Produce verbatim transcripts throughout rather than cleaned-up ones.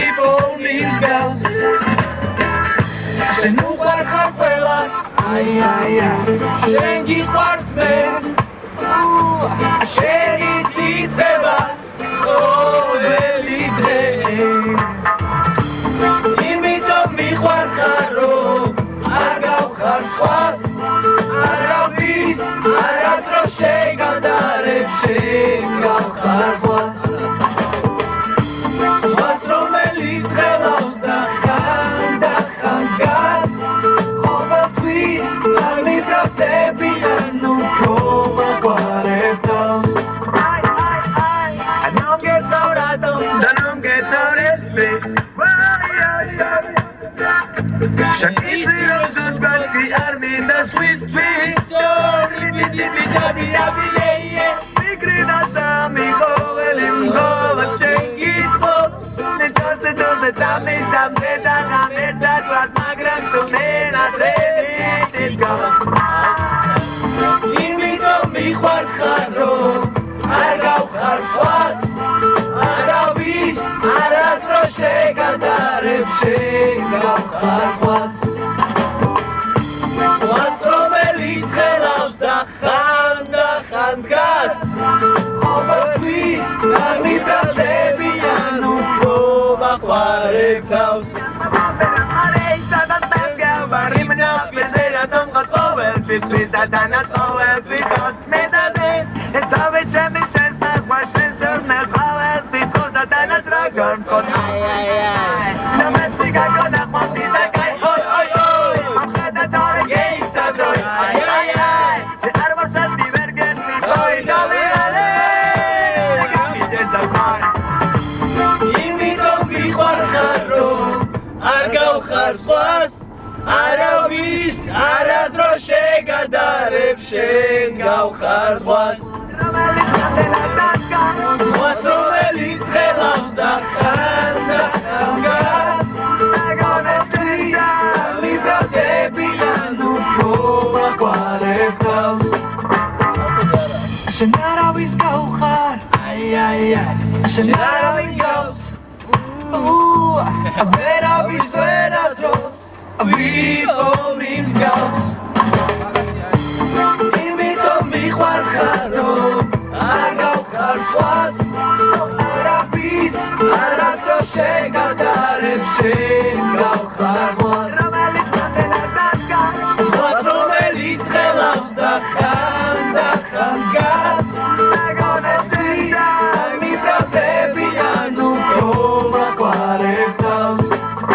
ვიპოვნის გავს შენ უყვარხარ ყველას აი აი აი შენ გიყვარს მე შენი გიწყება ყოველი დღე იმიტომ მივარხარო არ გავხარ სხვას არავის არასდროს შეგადარებ შენ გავხარ სხვას სხვას რომელიც ხელავს და ხან და ხან გას ყოველთვის არ მიბრაზდებიან უფრო მაგვარებ თავს აი აი აი I don't get so random I don't get so restless Shaq is the rosut balsi armin da Swiss twist Sorry bidi bida bida bida Fikri da sami govelim govat shengit khov Netose tose tame tame da game da dvat magram sumen atrevit it goes Imitom miyvarxar ro ar gavxar svas Aravis arasdros shegadareb shen gavxar svas Svas romelis khelავს da xan da xan დგას ყოველთვის არ მიბრაზდებიან უფრო მაყვარებ თავს Aravis arasdros shegadareb shen gavxar zvas Zvas romelis khelავს da xan da xan gas მიბრაზდებიან უფრო მაგვარებ თავს შენ არავის გავხარ აი აი აი შენ არავის გავს ვერავის ვერასდროს ვიპოვნის გავს იმიტომ მივარხარო არ გავხარ სხვას არავის არასდროს შეგადარებ შენ გავხარ სხვას სხვას რომელიც ხელავს და ხან და ხან დგას მიბრაზდებიან უფრო მაგვარებ თავს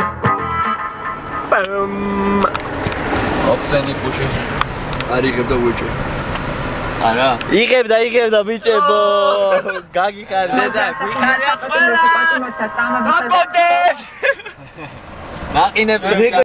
ოქსენი კუში არ იღებდა ბიჭო არა იღებდა იღებდა ბიჭებო გაგიხარ დედა ვიხარია ყველა აპოდეს ნაყინებს